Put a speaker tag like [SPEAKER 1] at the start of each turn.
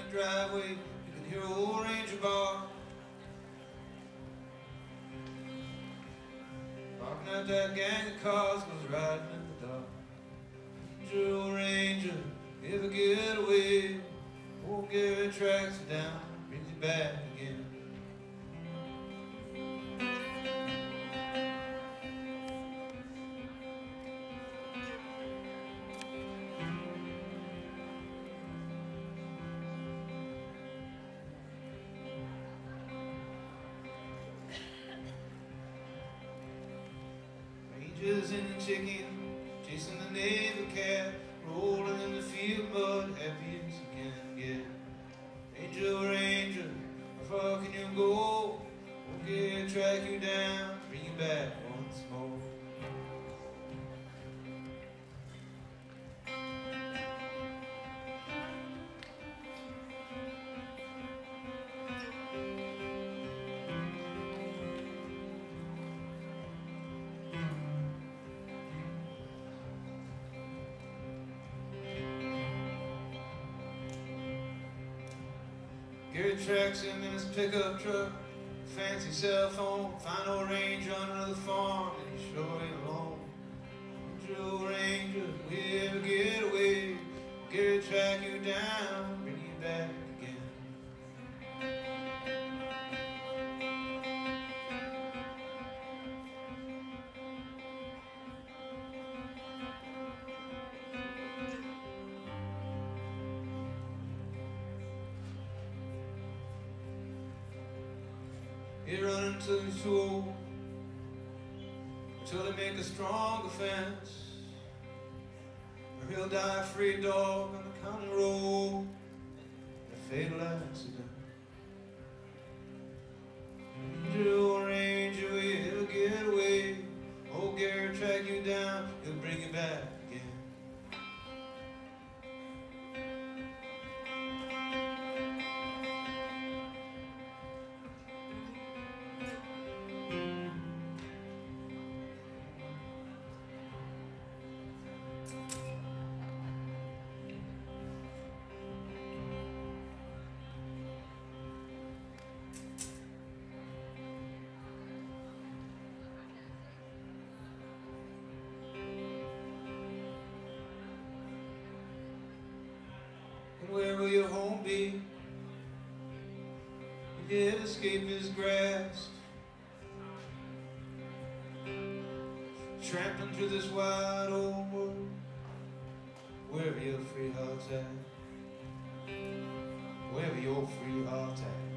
[SPEAKER 1] the driveway, you can hear old Ranger bark. Barking at that gang of cars goes riding in the dark. Ranger, old Ranger, never get away. Old Gary tracks you down, brings you back again. Rangers in the chicken, chasing the neighbor cat, rolling in the field mud, happy as you can get. Ranger, Ranger, how far can you go? Won't get track you down, bring you back once more. Gary tracks him in his pickup truck, fancy cell phone, find old Ranger under the farm, and he sure ain't alone. Ranger, old Ranger, we ever get away? Gary track you down, bring you back again. He'll run until he's too old, until they make a stronger fence, or he'll die a free dog on the county road in a fatal accident. Ranger, old Ranger, we'll get away. Old Gary track you down, he'll bring you back again. And where will your home be? You did escape his grasp, trampling through this wide old world, wherever your free heart's at, wherever your free heart's at.